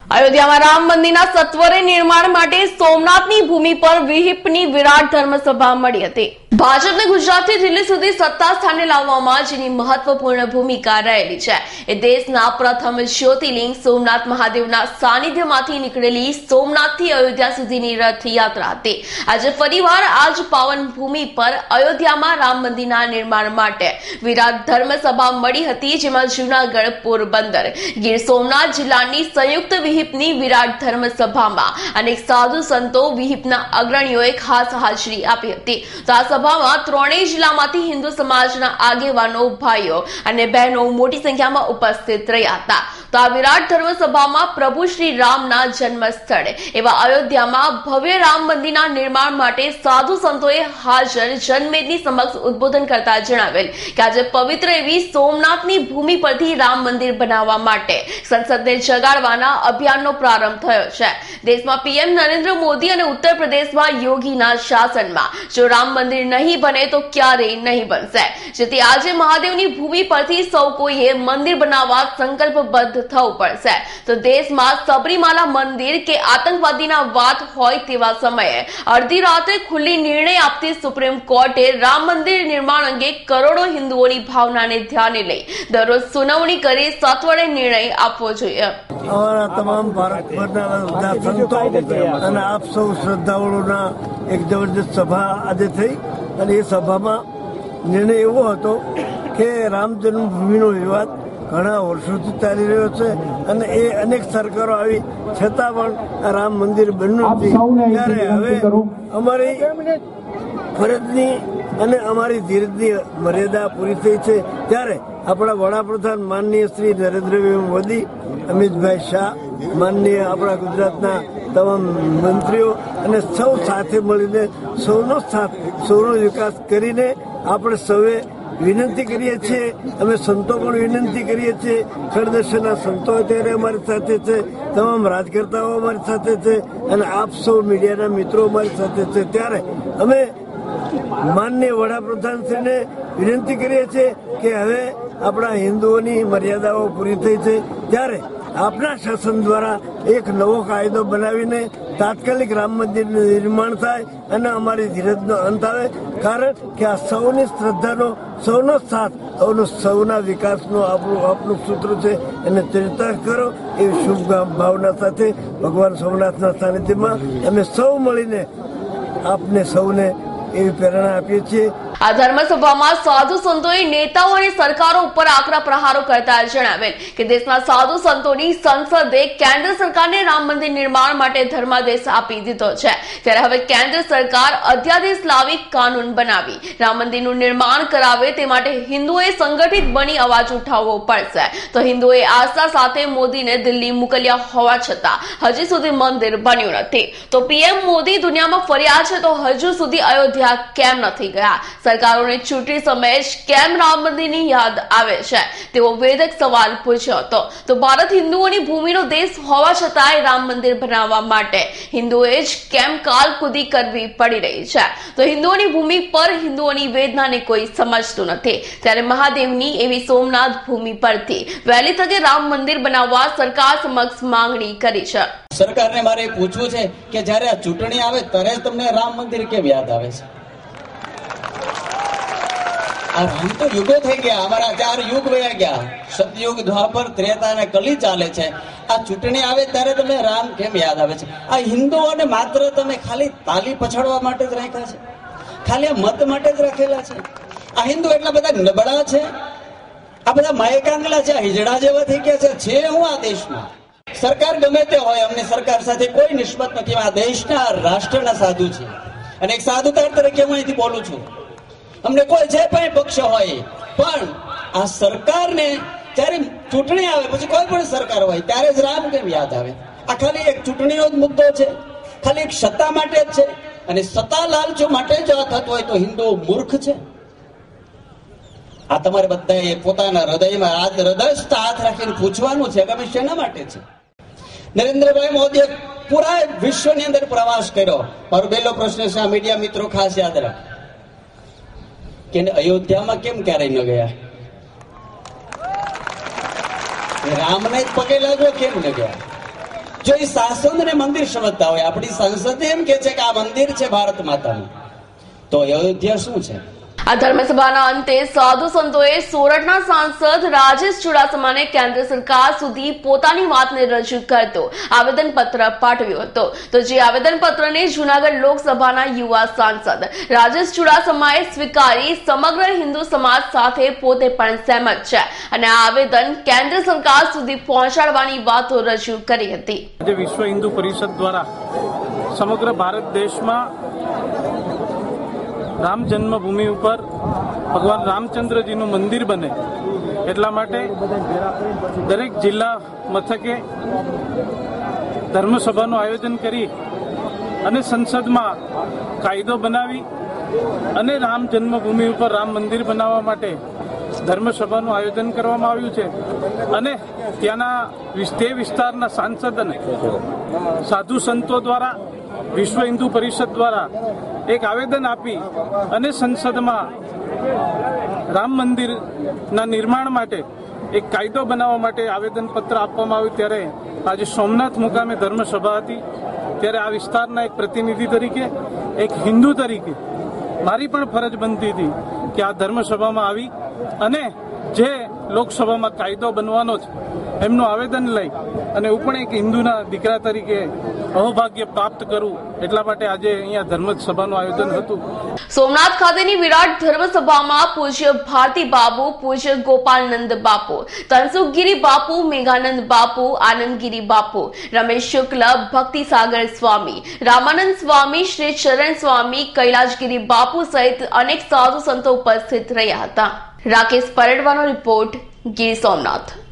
અયોધ્યામાં રામ મંદિરના સત્વરે નિર્માણ માટે સોમનાથની ભૂમિ પર વિહિપની વિરાટ ધર્મસભા મળી હતી। ભાજપને ગુજરાતથી દિલ્હી સુધી સત્તા સ્થાને લાવવામાં જેની મહત્વપૂર્ણ ભૂમિકા રહેલી છે એ દેશના પ્રથમ જ્યોતિર્લિંગ સોમનાથ મહાદેવના સાનિધ્યમાંથી નીકળેલી સોમનાથથી અયોધ્યા સુધીની રથયાત્રા હતી। આજે ફરીવાર આજ પાવન ભૂમિ પર અયોધ્યામાં રામ મંદિરના નિર્માણ માટે વિરાટ ધર્મસભા મળી હતી, જેમાં જૂનાગઢ, પોરબંદર, ગીર સોમનાથ જિલ્લાની સંયુક્ત વિહિપની વિરાટ ધર્મસભામાં અનેક સાધુ સંતો, વિહિપના અગ્રણીઓએ ખાસ હાજરી આપી હતી। તો આ સભામાં ત્રણેય જિલ્લામાંથી હિન્દુ સમાજના આગેવાનો, ભાઈઓ અને બહેનો મોટી સંખ્યામાં ઉપસ્થિત રહ્યા હતા। તો આ વિરાટ ધર્મસભામાં પ્રભુ શ્રી રામના જન્મસ્થળ એવા અયોધ્યામાં ભવ્ય રામ મંદિરના નિર્માણ માટે સાધુ સંતોએ હાજર જનમેદની સમક્ષ ઉદ્બોધન કરતા જણાવેલ કે આજે પવિત્ર એવી સોમનાથની ભૂમિ પરથી રામ મંદિર બનાવવા માટે સંસદને જગાડવાના અભિયાનનો પ્રારંભ થયો છે। દેશમાં પીએમ નરેન્દ્ર મોદી અને ઉત્તર પ્રદેશમાં યોગીના શાસનમાં જો રામ મંદિર નહીં બને તો ક્યારેય નહીં બનશે, જેથી આજે મહાદેવની ભૂમિ પરથી સૌ કોઈએ મંદિર બનાવવા સંકલ્પબદ્ધ થવું પડશે। તો દેશમાં સબરીમાલા મંદિર કે આતંકવાદીના વાત હોય તેવા સમયે અડધી રાત્રે ખુલ્લી નિર્ણય આપતી સુપ્રીમ કોર્ટે રામ મંદિર નિર્માણ અંગે કરોડો હિન્દુઓની ભાવનાને ધ્યાને લઈ દરરોજ સુનાવણી કરી સત્વરે નિર્ણય આપવો જોઈએ। અમારા તમામ ભારતભરના બધા સંતો અને આપ સૌ શ્રદ્ધાળુઓના એક જબરદસ્ત સભા આજે થઈ અને એ સભામાં નિર્ણય એવો હતો કે રામ જન્મભૂમિનો વિવાદ ઘણા વર્ષોથી ચાલી રહ્યો છે અને એ અનેક સરકારો આવી છતાં પણ રામ મંદિર બન્યું નથી। ત્યારે હવે અમારી ફરજની અને અમારી ધીરજની મર્યાદા પૂરી થઈ છે। ત્યારે આપણા વડાપ્રધાન માનનીય શ્રી નરેન્દ્રભાઈ મોદી, અમિતભાઈ શાહ, માનનીય આપણા ગુજરાતના તમામ મંત્રીઓ અને સૌ સાથે મળીને સૌનો સાથ, સૌનો વિકાસ કરીને આપણે સૌએ વિનંતી કરીએ છીએ। અમે સંતો પણ વિનંતી કરીએ છીએ। ખડદર્શનના સંતો અત્યારે અમારી સાથે છે, તમામ રાજકર્તાઓ અમારી સાથે છે અને આપ સૌ મીડિયાના મિત્રો અમારી સાથે છે। ત્યારે અમે માનનીય વડાપ્રધાનશ્રીને વિનંતી કરીએ છીએ કે હવે આપણા હિન્દુઓની મર્યાદાઓ પૂરી થઈ છે, ત્યારે આપના શાસન દ્વારા એક નવો કાયદો બનાવીને તાત્કાલિક રામ મંદિરનું નિર્માણ થાય અને અમારી ધીરજનો અંત આવે। કારણ કે આ સૌની શ્રદ્ધાનો, સૌનો સાથ, સૌના વિકાસનો આપનું સૂત્ર છે, એને ચરિતાર્થ કરો એવી શુભ ભાવના સાથે ભગવાન સોમનાથના સાનિધ્યમાં અમે સૌ મળીને આપને સૌને એવી પ્રેરણા આપીએ છીએ। આ ધર્મસભામાં સાધુ સંતોએ નેતાઓ અને સરકારો ઉપર આકરા પ્રહારો કરતા જણાવેલ કે દેશના સાધુ સંતોની સંસદે કેન્દ્ર સરકારને રામ મંદિર નિર્માણ માટે ધર્માદેશ આપી દીધો છે, ત્યારે હવે કેન્દ્ર સરકાર અધ્યાદેશ લાવી કાનૂન બનાવી રામ મંદિરનું નિર્માણ કરાવે તે માટે હિન્દુઓએ સંગઠિત બની અવાજ ઉઠાવવો પડશે। તો હિન્દુઓએ આસ્થા સાથે મોદીને દિલ્હી મોકલ્યા હોવા છતાં હજી સુધી મંદિર બન્યું નથી। તો પીએમ મોદી દુનિયામાં ફર્યા છે તો હજુ સુધી અયોધ્યા કેમ નથી ગયા? સરકારોને ચૂંટણી સમયે જ કેમ રામ મંદિરની યાદ આવે છે તેવો વેધક સવાલ પૂછ્યો હતો। તો ભારત હિન્દુઓની ભૂમિનો દેશ હોવા છતાંય રામ મંદિર બનાવવા માટે હિન્દુઓએ જ કેમ કાલકુદી કરવી પડી રહી છે? તો હિન્દુઓની ભૂમિ પર હિન્દુઓની વેદનાને કોઈ સમજતું નથી, ત્યારે મહાદેવની એવી સોમનાથ ભૂમિ પરથી વહેલી તકે રામ મંદિર બનાવવા સરકાર સમક્ષ માંગણી કરી છે। સરકારને મારે પૂછવું છે કે જ્યારે આ ચૂંટણી આવે ત્યારે તમને રામ મંદિર કેમ યાદ આવે છે? આ રામ તો યુગો થઈ ગયા, અમારા 4 યુગ વયા ગયા, સતયુગ, દ્વાપર, ત્રેતા અને કલી ચાલે છે। આ ચૂંટણી આવે ત્યારે તમને રામ કેમ યાદ આવે છે? આ હિન્દુઓને માત્ર તમે ખાલી તાલી પછાડવા માટે જ રાખ્યા છે, ખાલી આ મત માટે જ રાખેલા છે? આ હિન્દુ એટલા બધા નબળા છે, આ બધા માયકાંગલા છે, હિજડા જેવા થઈ ગયા છે હું આ દેશમાં? સરકાર ગમે તે હોય, અમને સરકાર સાથે કોઈ નિસ્બત નથી, આ દેશના રાષ્ટ્રના સાધુ છે અને એક સાધુકાર તરીકે હું અહીંથી બોલું છું। અમને કોઈ જે પણ પક્ષ હોય, પણ આ સરકારને જ્યારે ચૂંટણી આવે પછી કોઈ પણ સરકાર હોય ત્યારે જ રામ કેમ યાદ આવે? આ ખાલી એક ચૂંટણીનો જ મુદ્દો છે, ખાલી એક સત્તા માટે જ છે અને સત્તા લાલચો માટે જ આ થતું હોય તો હિન્દુ મૂર્ખ છે? આ તમારે બધાએ પોતાના હૃદયમાં હૃદયસ્થ હાથ રાખીને પૂછવાનું છે કે અમે શેના માટે છે? નરેન્દ્રભાઈ મોદીએ પૂરા વિશ્વની અંદર પ્રવાસ કર્યો। મારો પહેલો પ્રશ્ન છે, આ મીડિયા મિત્રો ખાસ યાદ રાખ કે અયોધ્યામાં કેમ ક્યારેય ન ગયા? રામને જ પગે લાગ્યો, કેમ ન ગયા? જો એ શાસનને મંદિર સમજતા હોય, આપણી સંસદ એમ કે છે કે આ મંદિર છે ભારત માતાનું, તો અયોધ્યા શું છે? આ ધર્મસભાના અંતે સાધુ સંતોએ સોરઠના સાંસદ રાજેશ ચુડાસમાને કેન્દ્ર સરકાર સુધી પોતાની વાતને રજૂ કરતો આવેદનપત્ર પાઠવ્યું હતું. તો જે આવેદનપત્રને જૂનાગઢ લોકસભાના યુવા સાંસદ રાજેશ ચુડાસમાએ સ્વીકારી સમગ્ર હિન્દુ સમાજ સાથે પોતે પણ સહેમત છે અને આ આવેદન કેન્દ્ર સરકાર સુધી પહોંચાડવાની વાતો રજૂ કરી હતી. આજે વિશ્વ હિન્દુ પરિષદ દ્વારા સમગ્ર ભારત દેશમાં રામ જન્મભૂમિ ઉપર ભગવાન રામચંદ્રજીનું મંદિર બને એટલા માટે દરેક જિલ્લા મથકે ધર્મસભાનું આયોજન કરી અને સંસદમાં કાયદો બનાવી અને રામ જન્મભૂમિ ઉપર રામ મંદિર બનાવવા માટે ધર્મસભાનું આયોજન કરવામાં આવ્યું છે. અને ત્યાંના તે વિસ્તારના સાંસદ અને સાધુ સંતો દ્વારા વિશ્વ હિન્દુ પરિષદ દ્વારા એક આવેદન આપી અને સંસદમાં રામ મંદિરના નિર્માણ માટે એક કાયદો બનાવવા માટે આવેદનપત્ર આપવામાં આવ્યું. ત્યારે આજે સોમનાથ મુકામે ધર્મસભા હતી, ત્યારે આ વિસ્તારના એક પ્રતિનિધિ તરીકે, એક હિન્દુ તરીકે મારી પણ ફરજ બનતી હતી કે આ ધર્મસભામાં આવી અને જે લોકસભામાં કાયદો બનવાનો છે એમનું આવેદન લઈ અને હું પણ એક હિન્દુના દીકરા તરીકે અહોભાગ્ય પ્રાપ્ત કરું એટલા માટે આજે અહીંયા ધર્મસભાનું આયોજન હતું. સોમનાથ ખાતેની વિરાટ ધર્મસભામાં પૂજ્ય ભારતી બાપુ, પૂજ્ય ગોપાલનંદ બાપુ, તનસુખગીરી બાપુ, મેઘાનંદ બાપુ, આનંદગીરી બાપુ, રમેશ શુક્લ, ભક્તિસાગર સ્વામી, રામાનંદ સ્વામી, શ્રી ચરણ સ્વામી, કૈલાશગીરી બાપુ સહિત અનેક સાધુ સંતો ઉપસ્થિત રહ્યા હતા. રાકેશ પરડવાનો રિપોર્ટ, ગીર સોમનાથ.